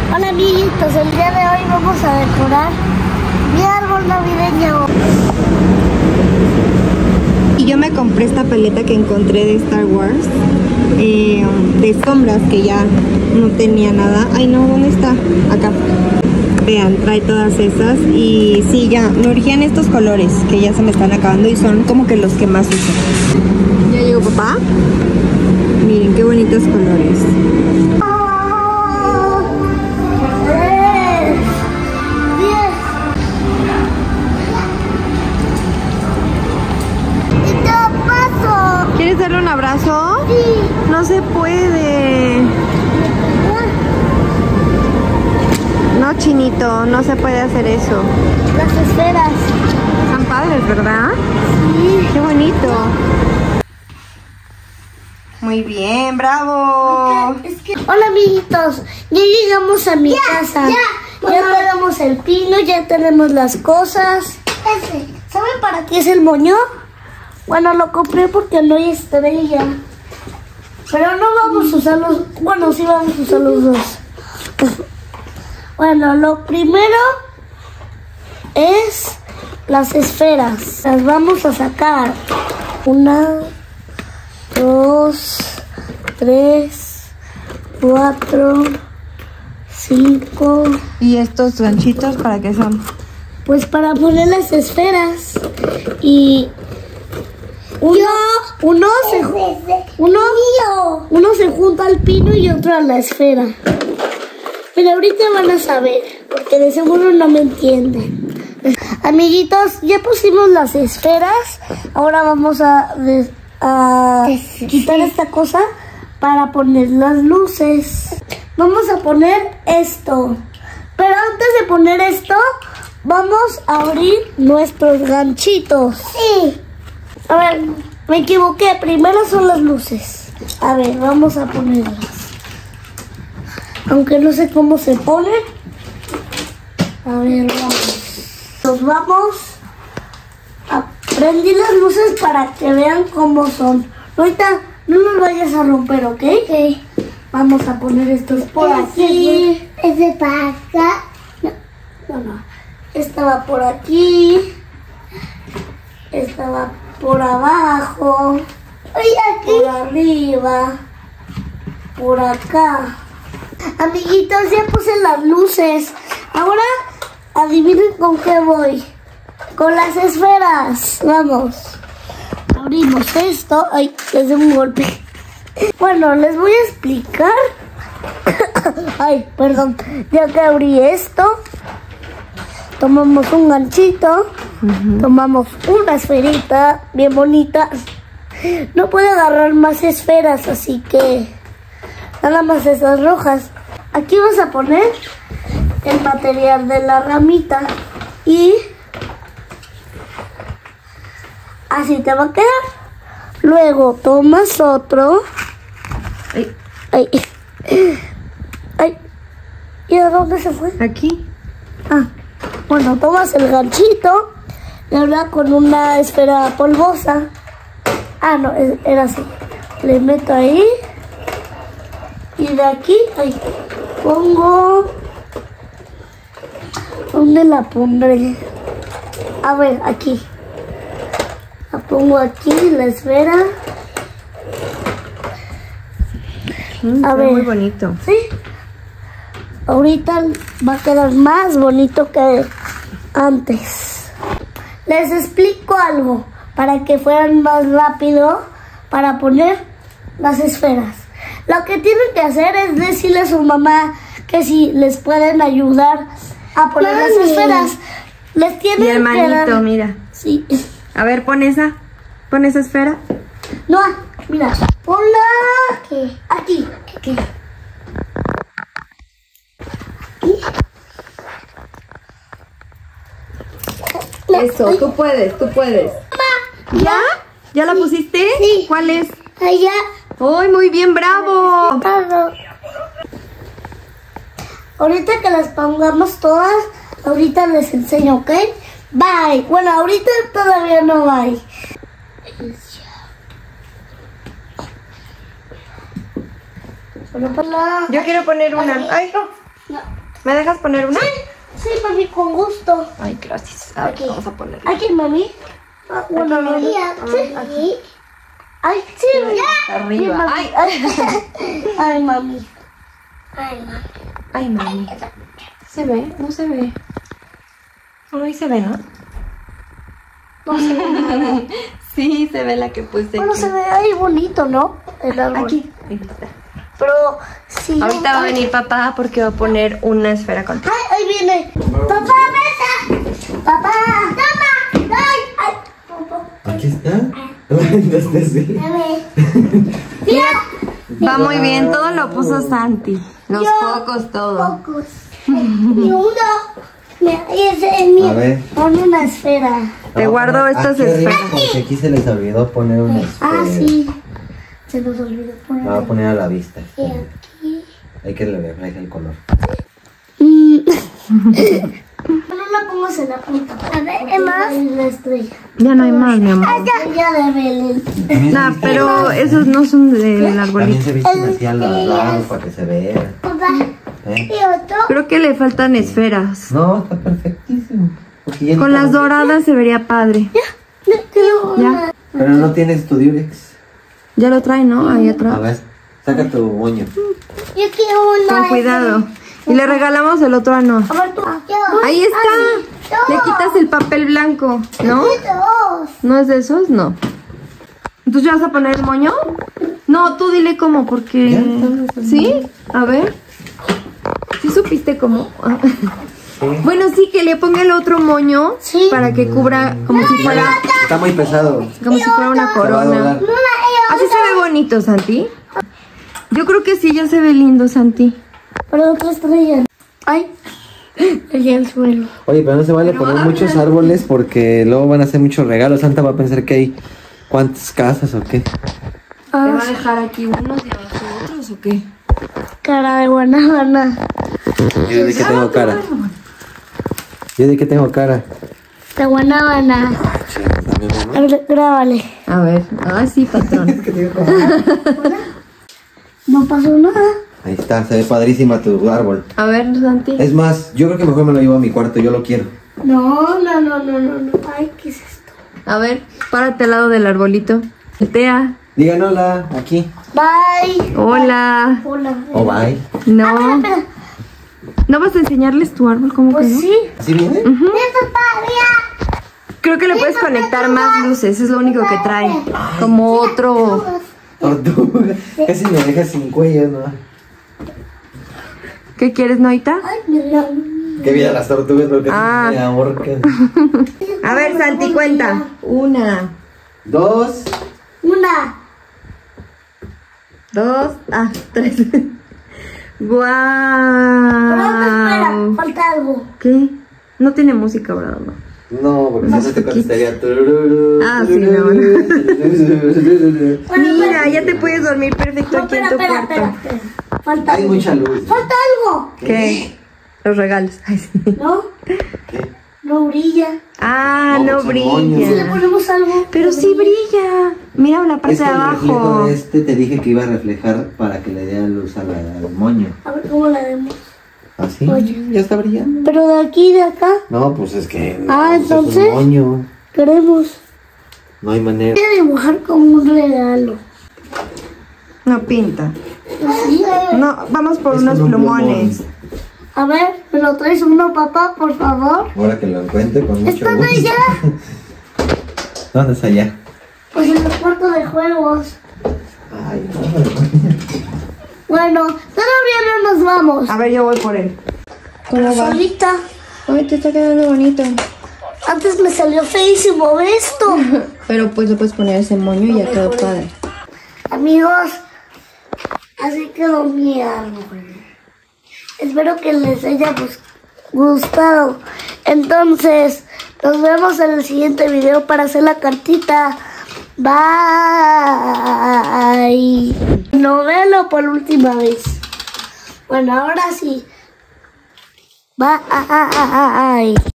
Hola amiguitos, el día de hoy vamos a decorar mi árbol navideño. Y yo me compré esta paleta que encontré de Star Wars, de sombras, que ya no tenía nada. Ay no, ¿dónde está? Acá. Vean, trae todas esas y sí, ya me urgían estos colores que ya se me están acabando y son como que los que más uso. ¿Ya llegó papá? Miren qué bonitos colores. ¿Quieres darle un abrazo? Sí. No se puede. No, Chinito, no se puede hacer eso. Las esferas. Están padres, ¿verdad? Sí. Qué bonito. Muy bien, bravo. Hola amiguitos, ya llegamos a mi casa. Ya tenemos el pino, ya tenemos las cosas. ¿Saben para qué es el moño? Bueno, lo compré porque no hay estrella. Pero no vamos a usar los... Bueno, sí vamos a usar los dos. Bueno, lo primero es las esferas. Las vamos a sacar. 1, 2, 3, 4, 5. ¿Y estos ganchitos para qué son? Pues para poner las esferas. Y... Uno se junta al pino y otro a la esfera. Pero ahorita van a saber, porque de seguro no me entienden. Amiguitos, ya pusimos las esferas. Ahora vamos a quitar esta cosa para poner las luces. Vamos a poner esto. Pero antes de poner esto, vamos a abrir nuestros ganchitos. Sí. A ver, me equivoqué. Primero son las luces. A ver, vamos a ponerlas. Aunque no sé cómo se ponen. A ver, vamos. Nos vamos a prender las luces para que vean cómo son. Ahorita no nos vayas a romper, ¿ok? Ok. Vamos a poner estos por aquí. Ese para acá. No. Esta va por aquí. Esta va por abajo. Aquí. Por arriba. Por acá. Amiguitos, ya puse las luces. Ahora, adivinen con qué voy. Con las esferas. Vamos. Abrimos esto. Ay, les doy un golpe. Bueno, les voy a explicar. Ay, perdón. Ya que abrí esto, tomamos un ganchito. Tomamos una esferita bien bonita. No puedo agarrar más esferas, así que nada más esas rojas. Aquí vas a poner el material de la ramita y así te va a quedar. Luego tomas otro. Ay. ¿Y a dónde se fue? Aquí. Bueno, tomas el ganchito y ahora con una esfera polvosa. No, era así. Le meto ahí. Y de aquí, pongo... ¿Dónde la pondré? A ver, aquí. La pongo aquí, la esfera. A ver. Muy bonito. ¿Sí? Ahorita va a quedar más bonito que antes. Les explico algo para que fueran más rápido para poner las esferas. Lo que tienen que hacer es decirle a su mamá que si les pueden ayudar a poner las esferas. Les tienen Mi hermanito, que dar... mira. Sí. A ver, pon esa esfera. No, mira, ponla aquí. Eso, tú puedes. ¿Ya? ¿Ya la pusiste? Sí. ¿Cuál es? Allá. ¡Ay, muy bien, bravo! Ahorita que las pongamos todas, ahorita les enseño, ¿ok? Bye. Bueno, ahorita todavía no bye. Yo quiero poner una. Ay, no. ¿Me dejas poner una? Sí, mami, con gusto. Ay, gracias. A ver, Aquí. vamos a ponerla. Aquí, mami. Bueno, mami. Sí. Ay, sí, Arriba. mami. Ay, Ay, mami. Ay, mami. ay, mami. ¿Se ve? No se ve. Ay, se ve, ¿no? No se ve nada. Sí, se ve la que puse. Bueno, aquí. se ve ahí bonito, ¿no? El árbol. Aquí. Ahí está. Pero sí. Ahorita va a venir papá porque va a poner una esfera contigo. Ay, ahí viene. Papá, vete. Papá, toma. Ay, ay. Papá. Aquí está. Entonces sí. Mira. Va muy bien, todo lo puso Santi. Los Yo. focos, todo. Pocos. Y uno. Mira, ese es mi. A ver. Ponme una esfera. Te guardo estas Aquí arriba, esferas. porque aquí se les olvidó poner una esfera. Ah, sí. Se nos olvidó poner. La voy a poner a la vista. Y aquí. Hay que le refleje el color. No la pongas en la punta. A ver, ¿es más? La estrella. Ya no hay más, mi amor. La estrella de Belén. Nah, pero esos no son del También arbolito. se visten así a los lados para que se vea. Papá. ¿Eh? Y otro. Creo que le faltan esferas. No, está perfectísimo. Porque ya Con ni las para- doradas se vería padre. Ya, Pero no tienes tu Durex. ya lo trae, ¿no? Ahí A atrás. ver, saca tu moño. Yo quiero una. Con cuidado. Y le regalamos el otro a Noah. A ver, tú. Ahí está. Le quitas el papel blanco, ¿no? Dos. ¿No es de esos? No. ¿Entonces ya vas a poner el moño? No, tú dile cómo, porque... ¿Sí? A ver. ¿Sí supiste cómo? Ah. Bueno, sí, que le ponga el otro moño Sí. para que cubra como si fuera, Está muy pesado. como si fuera una Se va a corona. doblar. Mamá, y Así se ve bonito, Santi. Yo creo que sí, ya se ve lindo, Santi. pero otra estrella. Ay. Allá el suelo. Oye, pero no se vale poner muchos árboles porque luego van a hacer muchos regalos. Santa va a pensar que hay cuántas casas o qué. ¿Te va a dejar aquí unos y abajo otros o qué? Cara de guanábana. Yo de que tengo cara. Yo de que tengo cara. De guanábana. Sí, también, mamá. Grábale. A ver. Ah, sí, patrón. No pasó nada. Ahí está, se ve padrísima tu árbol. A ver, Santi. Es más, yo creo que mejor me lo llevo a mi cuarto, yo lo quiero. No. Ay, ¿qué es esto? A ver, párate al lado del arbolito. Tea. Digan hola, aquí. Bye. Hola. Hola. O bye. No. Espera. ¿No vas a enseñarles tu árbol? ¿Cómo Pues que no? sí. ¿Así viene? Esto está bien. Creo que le puedes conectar más luces. Es lo único que trae. Como otro... Tortuga. Casi me deja sin cuello, ¿no? ¿Qué quieres, Noita? Ay, mira. Que vida las tortugas porque Ah. me ahorcan. A ver, Santi, cuenta. 1, 2. Una. 2, 3. Pero espera, ¡Guau! falta algo. ¿Qué? No tiene música, ¿verdad? No. No, porque si no te contestaría. Ah, sí, no. Mira, ya te puedes dormir perfecto No, aquí en espera, tu espera, cuarto. espera. Falta Hay algo. mucha luz. Falta algo. ¿Qué? Los regalos. Ay, sí. ¿No? ¿Qué? No brilla. Ah, No, no son moños. Si le brilla. ponemos algo. Pero sí brilla. Mira la parte Es que de el reflejo abajo. de este te dije que iba a reflejar para que le diera luz al moño. A ver cómo la demos. ¿Así? Oye. ¿Ya está brillando? Pero de aquí y de acá No, pues es que no, Ah, pues es un entonces. moño. queremos. No hay manera. Voy a dibujar como un regalo. No pinta. ¿Sí? No, vamos por Es unos con un plumones. plumón. A ver, ¿me lo traes uno, papá, por favor? Ahora que lo encuentre con mucho ¿Están gusto. allá? ¿Dónde está allá? Pues en el cuarto de juegos. Ay, no. Bueno, todavía no nos vamos. A ver, yo voy por él. ¿Cómo va? Solita. Ay, te está quedando bonito. Antes me salió feísimo esto. Pero pues le puedes poner ese moño y ya quedó padre. Amigos, así quedó mi árbol. Espero que les haya gustado. Entonces, nos vemos en el siguiente video para hacer la cartita. Bye. Novelo por última vez. Bueno, ahora sí. Bye.